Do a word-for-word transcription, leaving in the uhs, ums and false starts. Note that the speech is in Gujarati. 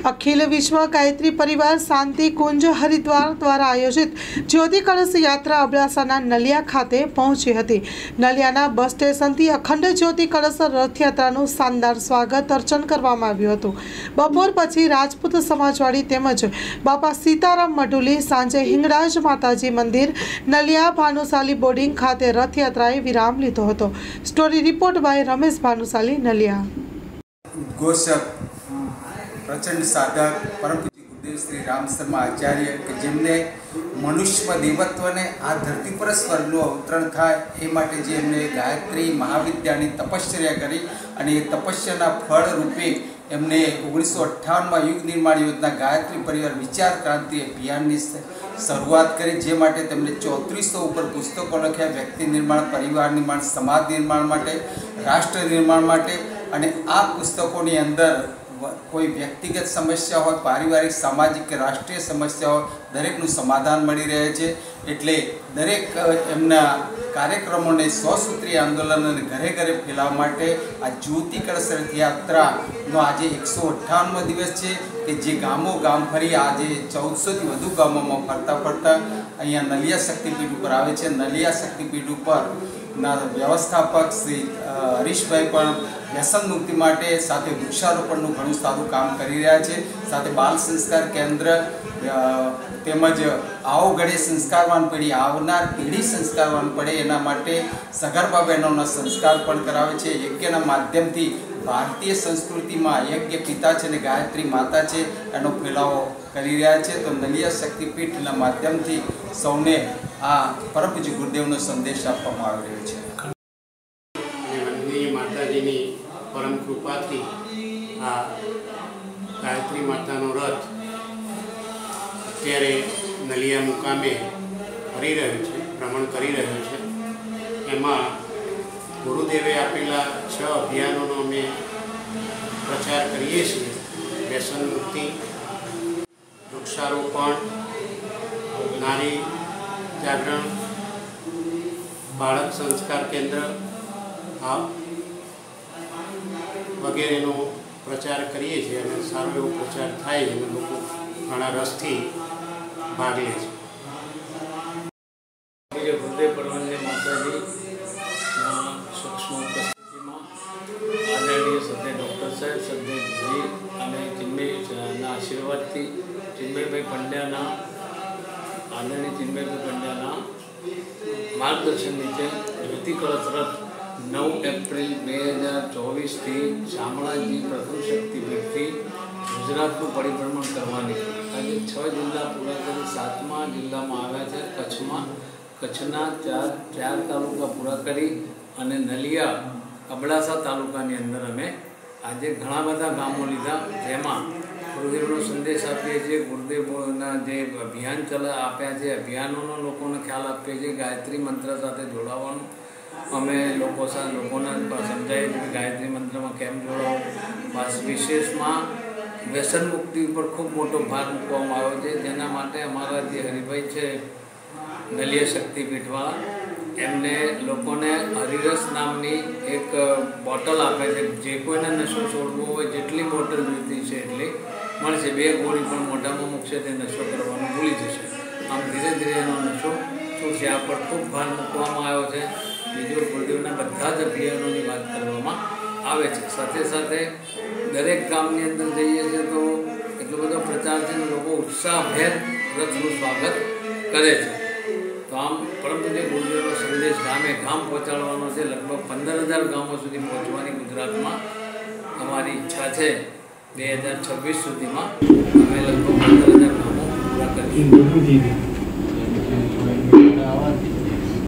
अखिल विश्व गायत्री परिवार शांति कुंज हरिद्वार द्वारा आयोजित ज्योति कलश यात्रा अबડાસાના નલિયા ખાતે પહોંચી હતી। નલિયાના બસ સ્ટેશનથી અખંડ જ્યોતિ કલશ રથયાત્રાનું શાનદાર સ્વાગત અર્ચન કરવામાં આવ્યું હતું। બપોર પછી રાજપૂત સમાજવાડી તેમજ બાપા સીતારામ મઢુલી, સાંજે હિંગળાજ માતાજી મંદિર, નલિયા ભાનુશાલી બોર્ડિંગ ખાતે રથયાત્રાએ વિરામ લીધો હતો। Story report by Ramesh Bhanushali, Naliya. प्रचंड साधक परम पूज्य गुरुदेव श्री राम शर्मा आचार्य के जेमने मनुष्य देवत्व ने आ धरती पर स्वर्गનું અવતરણ થાય એ માટે જે એમને ગાયત્રી મહાવિદ્યાની તપશ્ચર્યા કરી અને એ તપસ્યાના ફળ રૂપે એમને ઓગણીસો અઠ્ઠાવનમાં યુગ નિર્માણ યોજના ગાયત્રી પરિવાર વિચાર ક્રાંતિ અભિયાનની શરૂઆત કરી, જે માટે તેમણે ચોત્રીસો ઉપર પુસ્તકો લખ્યા વ્યક્તિ નિર્માણ, પરિવાર નિર્માણ, સમાજ નિર્માણ માટે, રાષ્ટ્ર નિર્માણ માટે। અને આ પુસ્તકોની અંદર कोई व्यक्तिगत समस्या हो, पारिवारिक, सामाजिक के राष्ट्रीय समस्या हो, दरेकનું સમાધાન મળી રહે છે। એટલે દરેક એમના કાર્યક્રમોને સ્વસૂત્રીય આંદોલન અને ઘરે ઘરે ફેલાવવા માટે આ જ્યોતિ કળશ રથયાત્રાનો આજે એકસો અઠ્ઠાવનમો દિવસ છે કે જે ગામો ગામ ફરી આજે ચૌદસોથી વધુ ગામોમાં ફરતા ફરતા અહીંયા નલિયા શક્તિપીઠ ઉપર આવે છે। નલિયા શક્તિપીઠ ઉપર ના વ્યવસ્થાપક શ્રી હરીશભાઈ પણ વ્યસન મુક્તિ માટે સાથે વૃક્ષારોપણનું ઘણું સારું કામ કરી રહ્યા છે। સાથે બાલ સંસ્કાર કેન્દ્ર તેમજ આવો ઘડે સંસ્કારવાન પેઢી, આવનાર પેઢી સંસ્કારવાન પડે એના માટે સગર્ભા બહેનોના સંસ્કાર પણ કરાવે છે। યજ્ઞના માધ્યમથી ભારતીય સંસ્કૃતિમાં યજ્ઞ પિતા છે અને ગાયત્રી માતા છે એનો ફેલાવો કરી રહ્યા છે। તો નલિયા શક્તિપીઠના માધ્યમથી સૌને આ પરમ પૂજ્ય ગુરુદેવનો સંદેશ આપવામાં આવી રહ્યો છે। માતાજીની પરમ કૃપાથી આ ગાયત્રી માતાનો રથ અત્યારે નલિયા મુકામે ફરી રહ્યો છે, ભ્રમણ કરી રહ્યો છે। એમાં ગુરુદેવે આપેલા છ અભિયાનોનો અમે પ્રચાર કરીએ છીએ। વ્યસન મુક્તિ, વૃક્ષારોપણ, નારી જાગરણ, બાળક સંસ્કાર કેન્દ્ર આ વગેરેનો પ્રચાર કરીએ છીએ અને સારો એવો પ્રચાર થાય છે અને લોકો ઘણા રસથી ભાગ લે છે। ગુરુદેવ પરમાનંદ માતાજી સૂક્ષ્મ ઉપસ્થિતિમાં આદરણીય સદય ડૉક્ટર સાહેબ, સદયજી અને ચિન્મયના આશીર્વાદથી ચિન્મયભાઈ પંડ્યાના આદરણીય ચિન્મયભાઈ પંડ્યાના માર્ગદર્શન નીચે જ્યોતિ કળશ રથ નવ એપ્રિલ બે હજાર ચોવીસથી શામળાજી પ્રથમ શક્તિપીઠથી ગુજરાતનું પરિભ્રમણ કરવાની આજે છ જિલ્લા પૂરા કરી સાતમા જિલ્લામાં આવ્યા છે। કચ્છમાં કચ્છના ચાર ચાર તાલુકા પૂરા કરી અને નલિયા અબડાસા તાલુકાની અંદર અમે આજે ઘણા બધા ગામો લીધા, જેમાં ગુરુદેવનો સંદેશ આપીએ છીએ, ગુરુદેવના જે અભિયાન ચલા આપ્યા છે અભિયાનોનો લોકોને ખ્યાલ આપીએ છીએ। ગાયત્રી મંત્ર સાથે જોડાવાનું અમે લોકો સાથે લોકોને સમજાવીએ છીએ કે ગાયત્રી મંત્રમાં કેમ જોડાવો। બસ વિશેષમાં વ્યસન મુક્તિ ઉપર ખૂબ મોટો ભાર મૂકવામાં આવ્યો છે, જેના માટે અમારા જે હરિભાઈ છે નલિયા શક્તિપીઠવાળા એમને લોકોને હરિરસ નામની એક બોટલ આપે છે। જે કોઈને નશો છોડવો હોય જેટલી બોટલ જોઈતી છે એટલી મળશે, બે ગોળી પણ મોઢામાં મૂકશે તે નશો કરવાનું ભૂલી જશે। આમ ધીરે ધીરે એનો નશો છૂટશે। આ પર ખૂબ ભાર મૂકવામાં આવ્યો છે। બીજું ગુરુદેવના બધા જ અભિયાનોની વાત કરવામાં આવે છે। સાથે સાથે દરેક ગામની અંદર જઈએ છીએ તો એટલો બધો પ્રચાર છે ને લોકો ઉત્સાહભેર રથનું સ્વાગત કરે છે। તો આમ પરમ પૂજ્ય ગુરુદેવનો સંદેશ ગામે ગામ પહોંચાડવાનો છે। લગભગ પંદર હજાર ગામો સુધી પહોંચવાની ગુજરાતમાં અમારી ઈચ્છા છે। બે હજાર છવ્વીસ સુધીમાં અમે લગભગ પંદર હજાર ગામો પૂરા કરીએ।